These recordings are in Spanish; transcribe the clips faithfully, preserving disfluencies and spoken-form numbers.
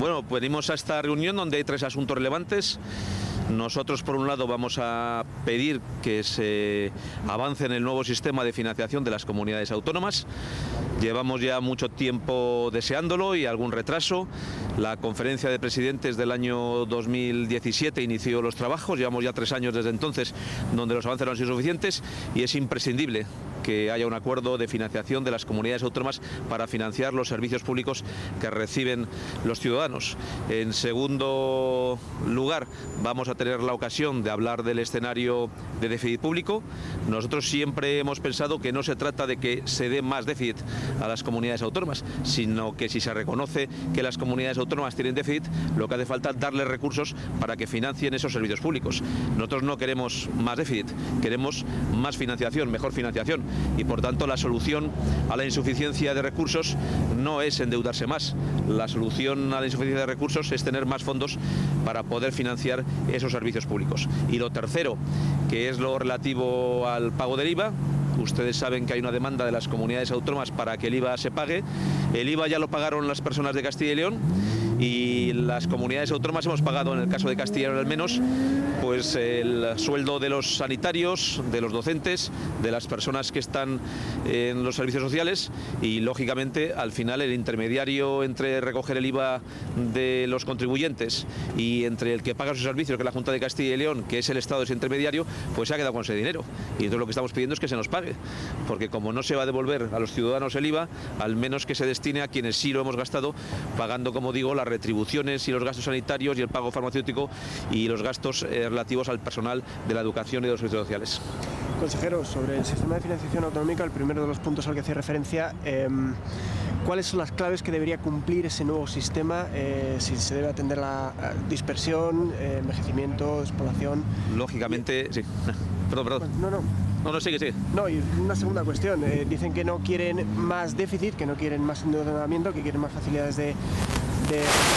Bueno, venimos a esta reunión donde hay tres asuntos relevantes. Nosotros, por un lado, vamos a pedir que se avance en el nuevo sistema de financiación de las comunidades autónomas. Llevamos ya mucho tiempo deseándolo y algún retraso. La conferencia de presidentes del año dos mil diecisiete inició los trabajos. Llevamos ya tres años desde entonces donde los avances no han sido suficientes y es imprescindible que haya un acuerdo de financiación de las comunidades autónomas para financiar los servicios públicos que reciben los ciudadanos. En segundo lugar, vamos a tener la ocasión de hablar del escenario de déficit público. Nosotros siempre hemos pensado que no se trata de que se dé más déficit a las comunidades autónomas, sino que si se reconoce que las comunidades autónomas tienen déficit, lo que hace falta es darles recursos para que financien esos servicios públicos. Nosotros no queremos más déficit, queremos más financiación, mejor financiación. Y por tanto la solución a la insuficiencia de recursos no es endeudarse más. La solución a la insuficiencia de recursos es tener más fondos para poder financiar esos servicios públicos. Y lo tercero, que es lo relativo al pago del I V A. Ustedes saben que hay una demanda de las comunidades autónomas para que el I V A se pague. El I V A ya lo pagaron las personas de Castilla y León y las comunidades autónomas hemos pagado, en el caso de Castilla y León al menos, pues el sueldo de los sanitarios, de los docentes, de las personas que están en los servicios sociales y, lógicamente, al final el intermediario entre recoger el I V A de los contribuyentes y entre el que paga sus servicios, que es la Junta de Castilla y León, que es el Estado, ese intermediario, pues se ha quedado con ese dinero. Y entonces lo que estamos pidiendo es que se nos pague, porque como no se va a devolver a los ciudadanos el I V A, al menos que se destine a quienes sí lo hemos gastado, pagando, como digo, las retribuciones y los gastos sanitarios y el pago farmacéutico y los gastos eh, relativos al personal de la educación y de los servicios sociales. Consejero, sobre el sistema de financiación autonómica, el primero de los puntos al que hace referencia, eh, ¿cuáles son las claves que debería cumplir ese nuevo sistema? Eh, si se debe atender la dispersión, eh, envejecimiento, despoblación. Lógicamente, sí. Perdón, perdón. No, no. No, no, sigue, sigue. No, y una segunda cuestión. Eh, dicen que no quieren más déficit, que no quieren más endeudamiento, que quieren más facilidades de, de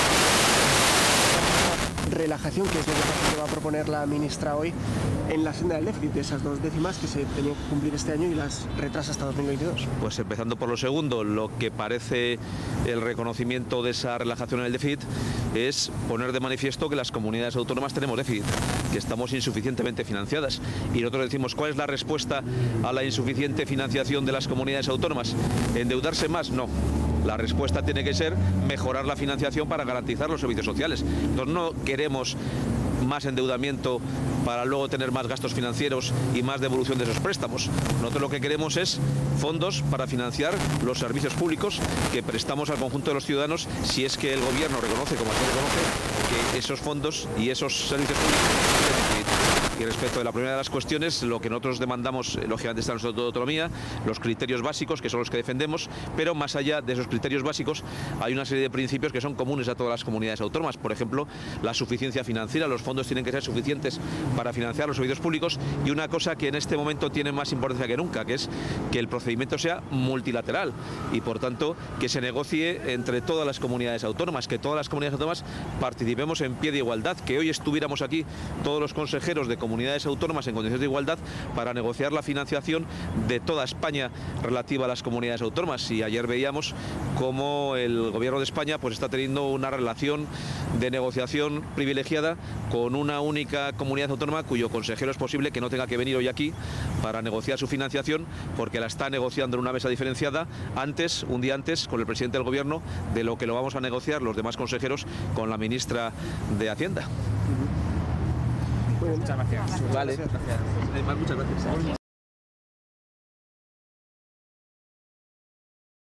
relajación, que es lo que va a proponer la ministra hoy en la senda del déficit, de esas dos décimas que se tenían que cumplir este año y las retrasa hasta dos mil veintidós. Pues empezando por lo segundo, lo que parece el reconocimiento de esa relajación en el déficit es poner de manifiesto que las comunidades autónomas tenemos déficit, que estamos insuficientemente financiadas. Y nosotros decimos, ¿cuál es la respuesta a la insuficiente financiación de las comunidades autónomas? ¿Endeudarse más? No. La respuesta tiene que ser mejorar la financiación para garantizar los servicios sociales. Entonces no queremos más endeudamiento para luego tener más gastos financieros y más devolución de esos préstamos. Nosotros lo que queremos es fondos para financiar los servicios públicos que prestamos al conjunto de los ciudadanos, si es que el gobierno reconoce, como aquí reconoce, que esos fondos y esos servicios públicos. Y respecto de la primera de las cuestiones, lo que nosotros demandamos, lógicamente, está en nuestra autonomía, los criterios básicos, que son los que defendemos, pero más allá de esos criterios básicos hay una serie de principios que son comunes a todas las comunidades autónomas. Por ejemplo, la suficiencia financiera, los fondos tienen que ser suficientes para financiar los servicios públicos, y una cosa que en este momento tiene más importancia que nunca, que es que el procedimiento sea multilateral y, por tanto, que se negocie entre todas las comunidades autónomas, que todas las comunidades autónomas participemos en pie de igualdad, que hoy estuviéramos aquí todos los consejeros de comunidades autónomas en condiciones de igualdad para negociar la financiación de toda España relativa a las comunidades autónomas. Y ayer veíamos cómo el gobierno de España pues está teniendo una relación de negociación privilegiada con una única comunidad autónoma cuyo consejero es posible que no tenga que venir hoy aquí para negociar su financiación, porque la está negociando en una mesa diferenciada antes, un día antes, con el presidente del gobierno, de lo que lo vamos a negociar los demás consejeros con la ministra de Hacienda. Muy bien. Muchas gracias. Vale. Muchas gracias. Muchas gracias.